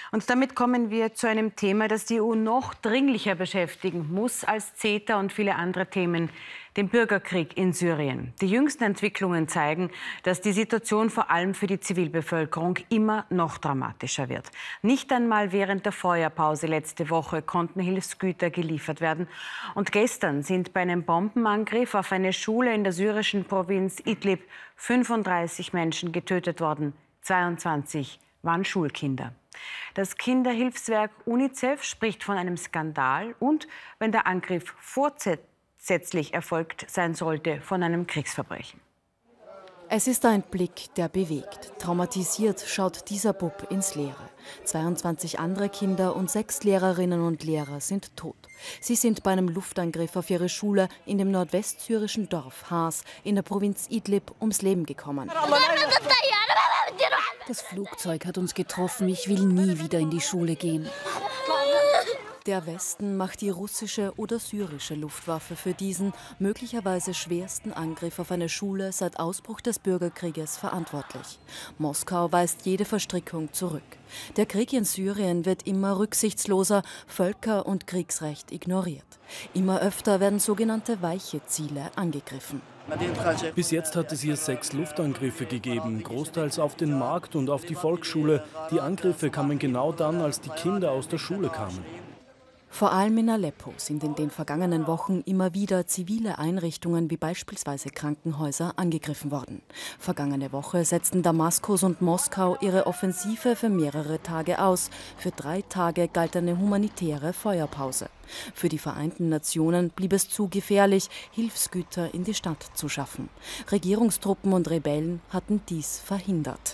Und damit kommen wir zu einem Thema, das die EU noch dringlicher beschäftigen muss als CETA und viele andere Themen, dem Bürgerkrieg in Syrien. Die jüngsten Entwicklungen zeigen, dass die Situation vor allem für die Zivilbevölkerung immer noch dramatischer wird. Nicht einmal während der Feuerpause letzte Woche konnten Hilfsgüter geliefert werden. Und gestern sind bei einem Bombenangriff auf eine Schule in der syrischen Provinz Idlib 35 Menschen getötet worden. 22 waren Schulkinder. Das Kinderhilfswerk UNICEF spricht von einem Skandal und, wenn der Angriff vorsätzlich erfolgt sein sollte, von einem Kriegsverbrechen. Es ist ein Blick, der bewegt. Traumatisiert schaut dieser Bub ins Leere. 22 andere Kinder und 6 Lehrerinnen und Lehrer sind tot. Sie sind bei einem Luftangriff auf ihre Schule in dem nordwestsyrischen Dorf Hars in der Provinz Idlib ums Leben gekommen. Das Flugzeug hat uns getroffen. Ich will nie wieder in die Schule gehen. Der Westen macht die russische oder syrische Luftwaffe für diesen möglicherweise schwersten Angriff auf eine Schule seit Ausbruch des Bürgerkrieges verantwortlich. Moskau weist jede Verstrickung zurück. Der Krieg in Syrien wird immer rücksichtsloser, Völker- und Kriegsrecht ignoriert. Immer öfter werden sogenannte weiche Ziele angegriffen. Bis jetzt hat es hier 6 Luftangriffe gegeben, großteils auf den Markt und auf die Volksschule. Die Angriffe kamen genau dann, als die Kinder aus der Schule kamen. Vor allem in Aleppo sind in den vergangenen Wochen immer wieder zivile Einrichtungen wie beispielsweise Krankenhäuser angegriffen worden. Vergangene Woche setzten Damaskus und Moskau ihre Offensive für mehrere Tage aus. Für 3 Tage galt eine humanitäre Feuerpause. Für die Vereinten Nationen blieb es zu gefährlich, Hilfsgüter in die Stadt zu schaffen. Regierungstruppen und Rebellen hatten dies verhindert.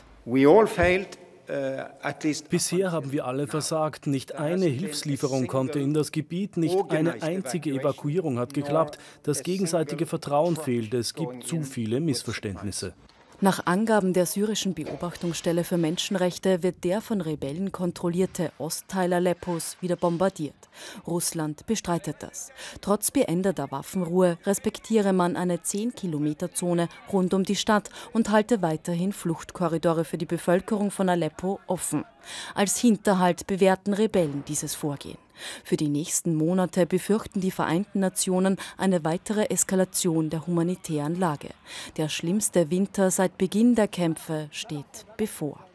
Bisher haben wir alle versagt. Nicht eine Hilfslieferung konnte in das Gebiet, nicht eine einzige Evakuierung hat geklappt. Das gegenseitige Vertrauen fehlt. Es gibt zu viele Missverständnisse. Nach Angaben der syrischen Beobachtungsstelle für Menschenrechte wird der von Rebellen kontrollierte Ostteil Aleppos wieder bombardiert. Russland bestreitet das. Trotz beendeter Waffenruhe respektiere man eine 10-Kilometer-Zone rund um die Stadt und halte weiterhin Fluchtkorridore für die Bevölkerung von Aleppo offen. Als Hinterhalt bewerten Rebellen dieses Vorgehen. Für die nächsten Monate befürchten die Vereinten Nationen eine weitere Eskalation der humanitären Lage. Der schlimmste Winter seit Beginn der Kämpfe steht bevor.